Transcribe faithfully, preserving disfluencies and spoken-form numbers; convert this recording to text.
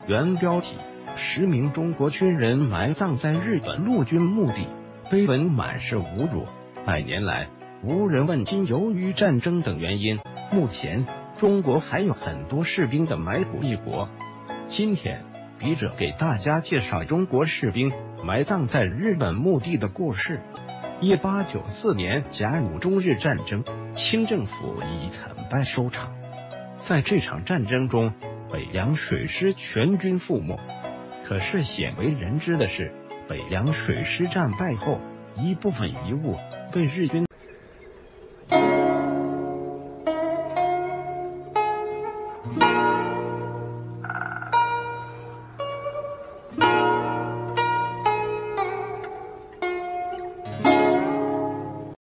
原标题：十名中国军人埋葬在日本陆军墓地，碑文满是侮辱。百年来无人问津。由于战争等原因，目前中国还有很多士兵的埋骨异国。今天笔者给大家介绍中国士兵埋葬在日本墓地的故事。一八九四年甲午中日战争，清政府以惨败收场。在这场战争中，北洋水师全军覆没。可是鲜为人知的是，北洋水师战败后，一部分遗物被日军